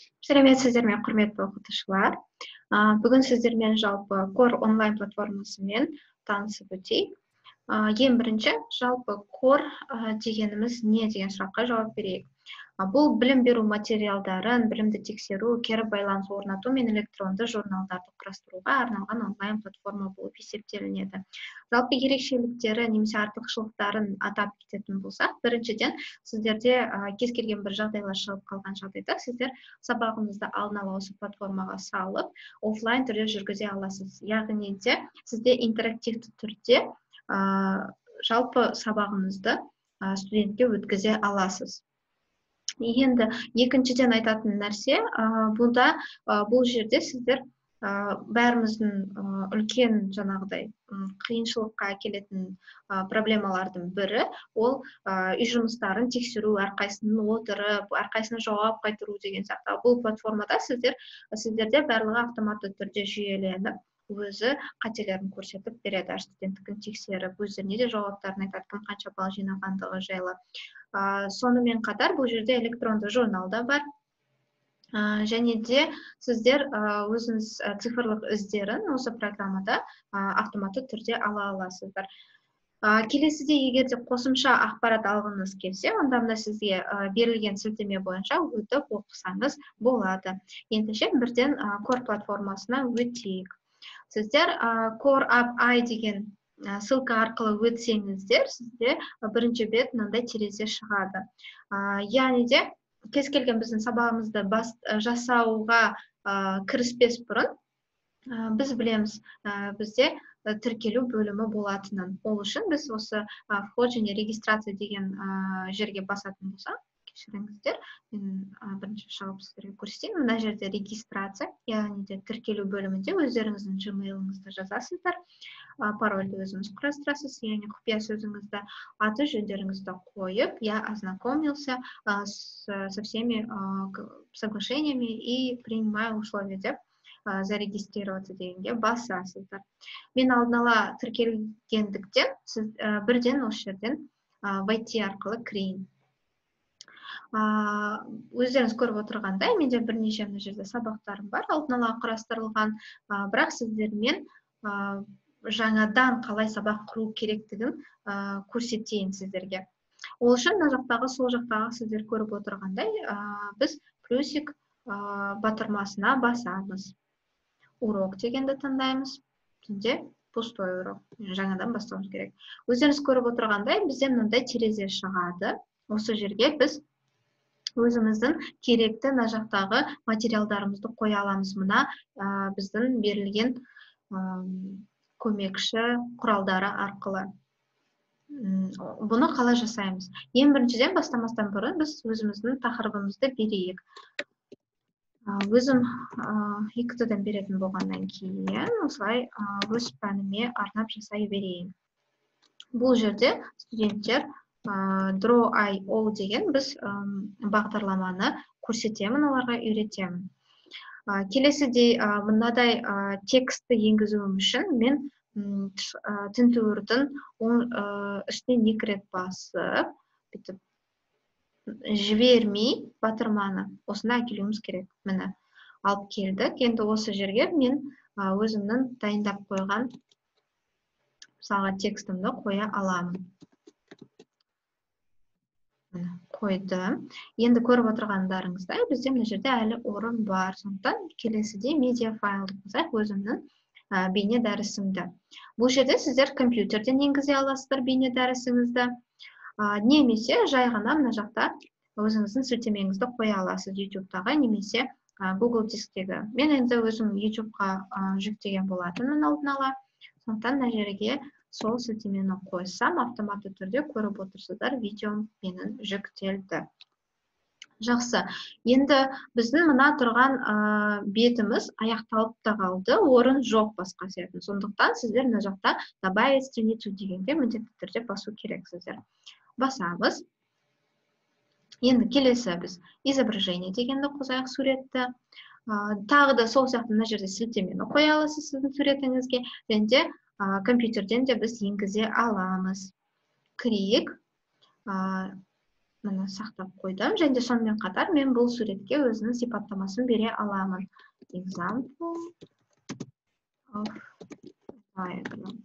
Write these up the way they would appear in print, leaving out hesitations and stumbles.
Сәлеметсіздер ме, құрметті оқытушылар. Бүгін сіздермен жалпы Core онлайн платформасымен танысып өтейік. Ең бірінші жалпы Core дегеніміз не деген сұраққа жауап берейік. Бұл білім беру материалдарын, білімді тексеру, кері байланыс орнату мен электронды журналдарды құрастыруға арналған онлайн платформа болып есептелінеді. Жалпы ерекшеліктері немесе артықшылықтарын атап кететін болсақ, біріншіден сіздерде кез келген бір жағдайлар шығып қалған жағдайда сіздер сабағыңызды алдын ала осы платформаға салып, офлайн түрде жүргізе аласыз. Яғни де сізде интерактивті түрде жалпы сабағыңызды студентке өткізе аласыз. Енді екіншіден айтатын нәрсе, бұл жерде сіздер бәріміздің үлкен жаңағыдай қиыншылыққа әкелетін проблемалардың бірі, ол үй жұмыстарын тексеру, әрқайсының отырып, әрқайсына жауап қайтару деген сияқты. Бұл платформада сіздерде барлығы автоматты түрде жүйеленіп, өзі қателерін көрсетіп береді, студенттікін тексеріп, өздеріне де жауаптарын айтады, кім қанша балл жинағандығы жайлы. Сонымен қатар бұл жерде электронды журнал да бар. Және де сіздер өзіңіз цифрлық іздерін осы программада автоматты түрде ала аласыздар. Келесіде егерде қосымша ақпарат алғыңыз келсе, онда мына сізге берілген сілтеме бойынша өтіп оқысаңыз болады. Ендеше бірден Core платформасына өтейік. Сіздер Core App I деген ссылка арқылы өтсеңіздер, сізде бірінші бет мынандай терезе шығады. Яғни де кез келген біздің сабағымызды жасауға кіріспес бұрын біз білеміз, бізде тіркелу бөлімі болатынын. Ол үшін біз осы вход және регистрация деген жерге басатын болсақ, кешіріңіздер, мен бірінші шығып сіздерге көрсетейін. Мына жерде регистрация, яғни де тіркелу бөлімінде өздеріңіздің Gmail-ыңызды жазасыздар, парольді өзіңіз құрастырасыз, яғни құпия сөзіңізді, аты жөндеріңізді қойып, я ознакомился со всеми соглашениями и принимаю условия деп зарегистрироваться дегенге басасыздар. Мен алдын ала тіркелгендіктен сіз бірден осы жерден войти арқылы кірейін. Өздеріңіз көріп отырғандай, менде бірнеше мына жерде сабақтарым бар, алдын ала құрастырылған, бірақ сіздермен жаңадан қалай сабақ құру керектігін көрсетейін сіздерге. Ол үшін мына жақтағы, сол жақтағы сіздер көріп отырғандай, біз плюсик батырмасына басамыз. Урок дегенді таңдаймыз. Бізде пустой урок, жаңадан бастауымыз керек. Өздеріңіз көріп отырғандай, бізде мынандай терезе шығады. Осы жерге біз өзіміздің керекті мына жақтағы материалдарымызды қоя аламыз. Мына біздің берілген көмекші құралдары арқылы. Бұны қалай жасаймыз? Ең біріншіден бастамастан бұрын біз өзіміздің тақырыбымызды берейік. Өзім 2-дан беретін болғаннан кейін осылай өз пәніме арнап жасай берейін. Бұл жерде студенттер Draw.io деген біз бағдарламаны көрсетемін, оларға үйретемін. Келесідей мынадай текстті енгізуім үшін мен тінтуірдің үстінен 2 рет басып, жібермей батырманы осында әкелуіміз керек. Міне, алып келдік. Енді осы жерге мен өзімнің дайындап қойған мысалға текстімді қоя аламын. Қойдым. Енді көріп отырғандарыңыздай, бізде мына жерде әлі орын бар. Сондықтан келесіде медиа файлды қосайық, өзімнің бейне дәрісімді. Бұл жерде сіздер компьютерден енгізе аласыздар бейне дәрісіңізді. Немесе жай ғана мына жақта өзіңіздің сілтемеңізді қоя аласыз YouTube-тағы немесе Google дисктегі. Мен енді өзім YouTube-ға жүктеген болатынмын алдын ала. Сондықтан мына жерге сол сілтемені қойсам, автоматты түрде көріп отырсыздар, видеом менің жүктелді. Жақсы. Енді біздің мына тұрған бетіміз аяқталып та қалды, орын жоқ басқа сияқты. Сондықтан сіздер мына жақта добавить страницу дегенде міндетті түрде басу керексіздер. Басамыз. Енді келесі біз изображение дегенді қосайық, суретті. Тағы да сол сияқты мына жерде сілтемені қоя аласыз сіздің суретіңізге. Және де компьютерден де біз енгізе аламыз. Кірейік. міне сақтап қойдым. Және сонымен қатар мен бұл суретке өзінің сипаттамасын бере аламын. Example of diagram.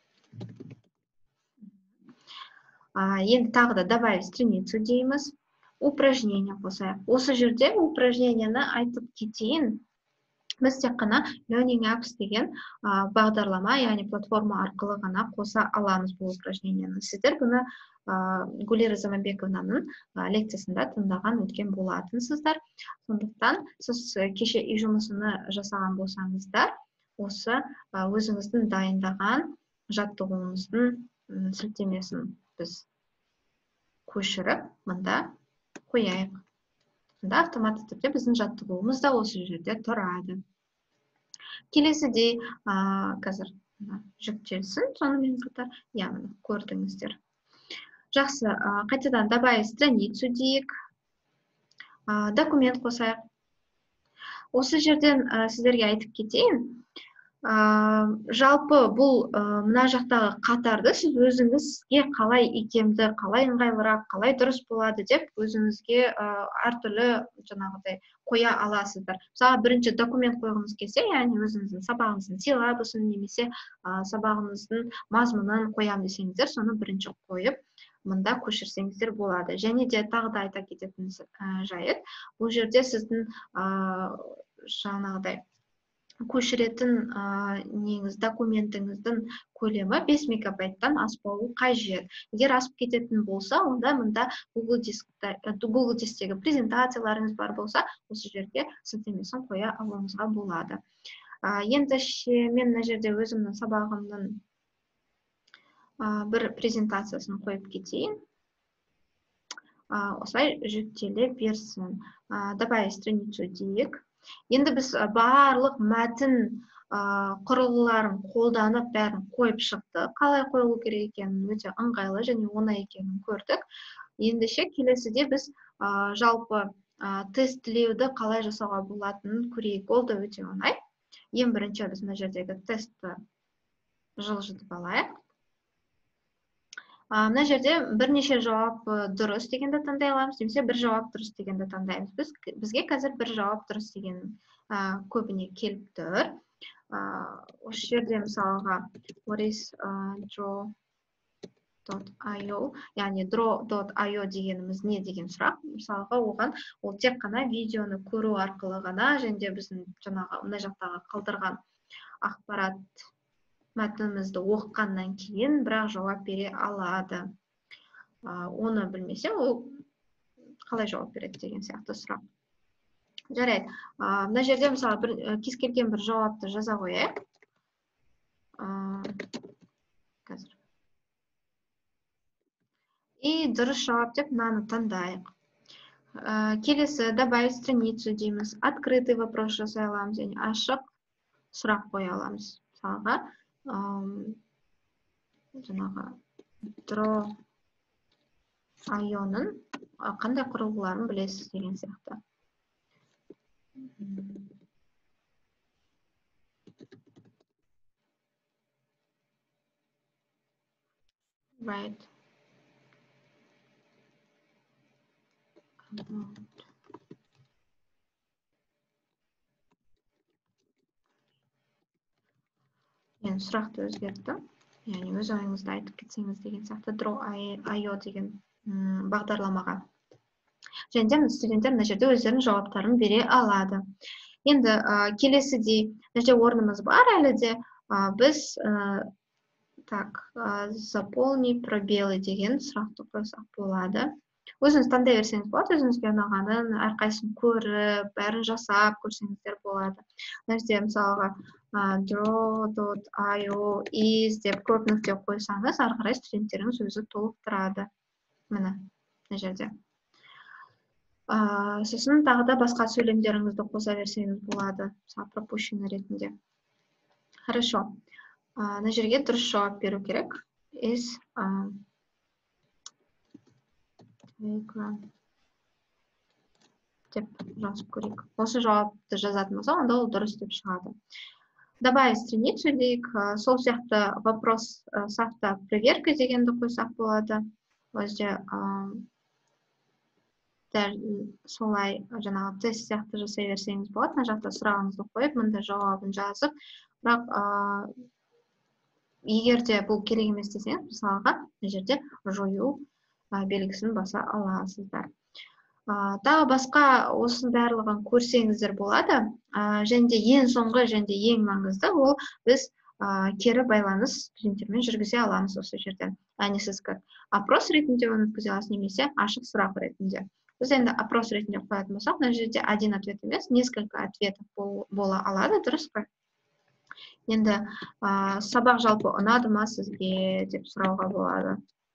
Енді тағы да добавить страницу дейміз. Упражнение қосайық. Осы жерде упражнениені айтып кетейін. Біз тек қана Learning Apps деген бағдарлама, яғни платформа арқылы ғана қоса аламыз бұл упражнениені. Сіздер бұны Гулира Заманбековнаның лекциясында тыңдаған өткен болатынсыздар. Сондықтан сіз кеше үй жұмысыны жасаған болсаңыздар, осы өзіңіздің дайындаған жаттығуыңыздың сілтемесін біз көшіріп, мұнда қояйық. Сонда автоматты түрде біздің жаттығуымыз да осы жерде тұрады. Келесіде қазір жүктелсін, сонымен қатар, яғни көрдіңіздер. Жақсы, қайтадан добавить страницу дейік. Документ қосайық. Осы жерден сіздерге айтып кетейін. Жалпы бұл мына жақтағы қатарды сіз өзіңізге қалай икемді, қалай ыңғайлырақ, қалай дұрыс болады деп өзіңізге әртүрлі жаңағыдай қоя аласыздар. Мысалы, бірінші документ қойғыңыз келсе, яғни өзіңіздің сабағыңыздың силабусын немесе сабағыңыздың мазмұнын қоям десеңіздер, соны бірінші қойып, мында көшірсеңіздер болады. Және де тағы да айта кететін жайт, бұл жерде сіздің жаңағыдай көшіретін документіңіздің көлемі 5 мегабайттан аспауы қажет. Егер асып кететін болса, онда мұнда Google Дисктегі презентацияларыңыз бар болса, осы жерге сілтемесін қоя алуыңызға болады. Енді мен мына жерде өзімнің сабағымның бір презентациясын қойып кетейін. Осылай жүктеле берсін. Добавить страницу дейік. Енді біз барлық мәтін құрылғыларын қолданып бәрін қойып шықты. Қалай қойылу керек екенін өте ыңғайлы және оңай екенін көрдік. Ендеше келесіде біз жалпы тестілеуді қалай жасауға болатынын көрейік. Ол да өте оңай. Ең бірінші біз мына жердегі тестті жылжытып алайық. Мына жерде бірнеше жауап дұрыс дегенді таңдай аламыз, немесе бір жауап дұрыс дегенді таңдаймыз. Бізге қазір бір жауап дұрыс деген көбіне келіп тұр. Осы жерде мысалға what is draw.io, яғни draw.io дегеніміз не деген сұрақ. Мысалға оған ол тек қана видеоны көру арқылы ғана, және де біздің жаңағы мына жақтағы қалдырған ақпарат мәтінімізді оқығаннан кейін бірақ жауап бере алады. Оны білмесе, ол қалай жауап береді деген сияқты сұрақ. Жарайды. Мына жерде мысалы кез келген бір жауапты жаза қояйық. Қазір. И дұрыс жауап деп мынаны таңдайық. Келесі добавить страницу дейміз. Открытый вопрос жасай аламыз, және ашық сұрақ қоя аламыз. Мысалға жаңағы draw.io-ның қандай құрылғыларын білесіз деген сияқты. Right. Мен сұрақты өзгерттім. Яғни өз ойыңызды айтып кетсеңіз деген сияқты draw.io деген бағдарламаға. Және де студенттер мына жерде өздерінің жауаптарын бере алады. Енді келесідей, мына жерде орнымыз бар әлі де біз заполни пробелы деген сұрақты қойсақ болады. Өзіңіз таңдай берсеңіз болады, өзіңізге ұнағанын әрқайсысын көріп, бәрін жасап көрсеңіздер болады. Мына жерде мысалға draw.io is деп көп нүкте қойсаңыз, ары қарай студенттеріңіз өзі толықтырады. Міне, мына жерде. Сосын тағы да басқа сөйлемдеріңізді қоса берсеңіз болады, мысалы пропущенный ретінде. Хорошо. Мына жерге дұрыс жауап беру керек. Is деп жазып көрейік. Осы жауапты жазатын болса, онда ол дұрыс деп шығады. Добавить страницу дейік. Сол сияқты вопрос с автопроверкой дегенді қойсақ болады. Өзде дәл солай жаңағы тест сияқты жасай берсеңіз болады. Мына жақта сұрағыңызды қойып, мында жауабын жазып, бірақ егер де бұл керек емес десеңіз, мысалға, мына жерде жою белгісін баса аласыздар. Тағы басқа осының барлығын көрсеңіздер болады. Және де ең соңғы және де ең маңызды ол біз кері байланыс студенттермен жүргізе аламыз осы жерден. Яғни сіз опрос ретінде оны өткізе аласыз, немесе ашық сұрақ ретінде. Біз енді опрос ретінде қоятын болсақ, мына жерде один ответ емес, несколько ответов бола алады, дұрыс па? Енді сабақ жалпы ұнады ма сізге деп сұрауға болады.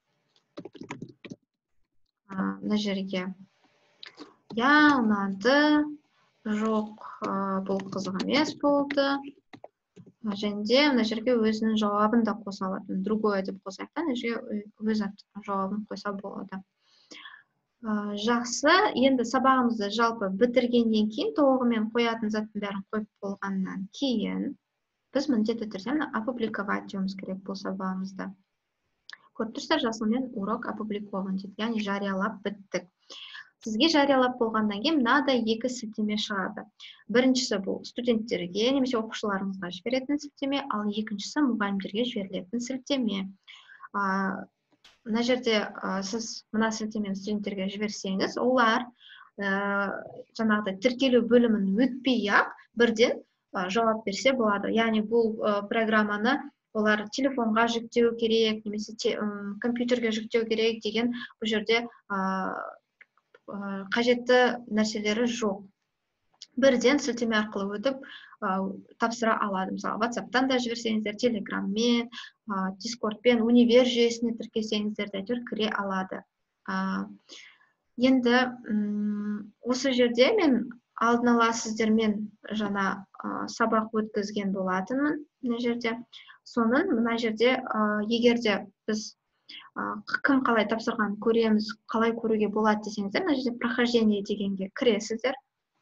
Мына жерге я ұнады, жоқ, бұл қызық емес болды. Және де мына жерге өзінің жауабын да қоса алады. Другое деп қосайық та, мына жерге өз жауабын қойса болады. Жақсы, енді сабағымызды жалпы бітіргеннен кейін, толығымен қоятын заттың бәрін қойып болғаннан кейін, біз міндетті түрде опубликовать етуіміз керек бұл сабағымызды. Көріп тұрсыздар, жасылмен урок опубликован дейді, яғни жариялап біттік. Сізге жариялап болғаннан кейін мынадай екі сілтеме шығады. Біріншісі бұл студенттерге немесе оқушыларыңызға жіберетін сілтеме, ал екіншісі мұғалімдерге жіберілетін сілтеме. Мына жерде сіз мына сілтемені студенттерге жіберсеңіз, олар жаңағыдай тіркелу бөлімін өтпей-ақ бірден жауап берсе болады. Яғни бұл программаны олар телефонға жүктеу керек, немесе компьютерге жүктеу керек деген бұл жерде қажетті нәрселері жоқ. Бірден сілтеме арқылы өтіп тапсыра алады. Мысалы, WhatsApp-тан да жіберсеңіздер, Telegram-мен, Discord-пен, универ жүйесіне тіркесеңіздер де әйтеуір кіре алады. Енді осы жерде мен алдын ала сіздермен жаңа сабақ өткізген болатынмын. Мына жерде соның мына жерде егерде біз кім қалай тапсырған көреміз, қалай көруге болады десеңіздер, мына жерде прохождение дегенге кіресіздер.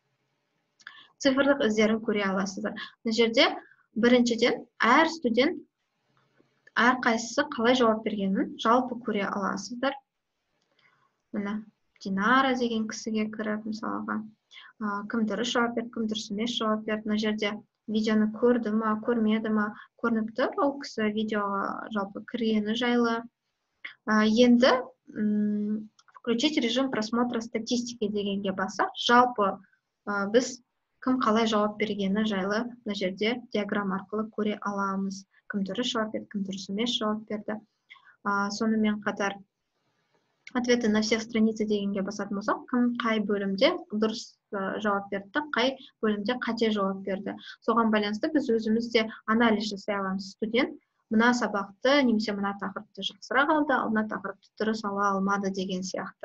Цифрлық іздерін көре аласыздар. Мына жерде біріншіден әр студент әрқайсысы қалай жауап бергенін жалпы көре аласыздар. Мына Динара деген кісіге кіріп, мысалға, кім дұрыс жауап берді, кім дұрыс емес жауап берді. Мына жерде видеоны көрді ма, көрмеді ма, көрініп тұр, ол кісі видеоға жалпы кіргені жайлы. Енді включить режим просмотра статистики дегенге бассақ, жалпы біз кім қалай жауап бергені жайлы мына жерде диаграмма арқылы көре аламыз. Кім дұрыс жауап берді, кім дұрыс емес жауап берді. Сонымен қатар ответы на всех страницах дегенге басатын болсақ, кім қай бөлімде дұрыс жауап берді, қай бөлімде қате жауап берді. Соған байланысты біз өзімізде анализ жасай аламыз. Студент мына сабақты немесе мына тақырыпты жақсырақ алды, ал мына тақырыпты дұрыс ала алмады деген сияқты.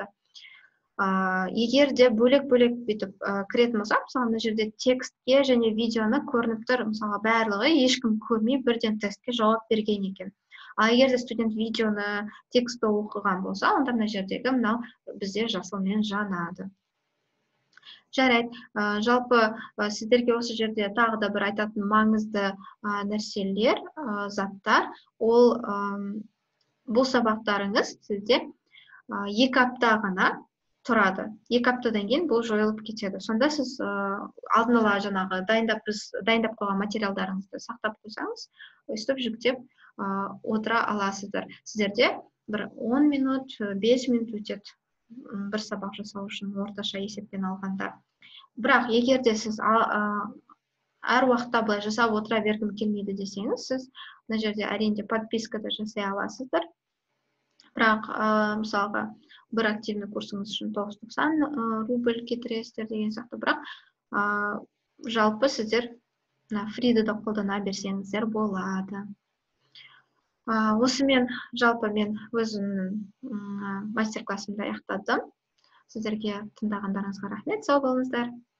Егер де бөлек-бөлек бүйтіп кіретін болсақ, мысалы мына жерде текстке және видеоны көрініп тұр, мысалы барлығы ешкім көрмей бірден тестке жауап берген екен. Ал егер де студент видеоны, текстті оқыған болса, онда мына жердегі мынау бізде жасылмен жанады. Жарайды, жалпы сіздерге осы жерде тағы да бір айтатын маңызды нәрселер, заттар, ол бұл сабақтарыңыз сізде 2 апта ғана тұрады. 2 аптадан кейін бұл жойылып кетеді. Сонда сіз алдын ала жаңағы дайындап қойған материалдарыңызды сақтап қойсаңыз, өстіп жүктеп отыра аласыздар. Сіздерде бір 10 минут, 5 минут өтеді бір сабақ жасау үшін орташа есеппен алғанда. Бірақ егер де сіз әр уақытта былай жасап отыра бергім келмейді десеңіз, сіз мына жерде әрине подписка да жасай аласыздар. Бірақ мысалға бір активный курсыңыз үшін 990 рубль кетіресіздер деген сияқты. Бірақ жалпы сіздер фриді да қолдана берсеңіздер болады. Осымен жалпы мен өзімнің мастер-классымды аяқтадым. Сіздерге тыңдағандарыңызға рахмет, сау болыңыздар.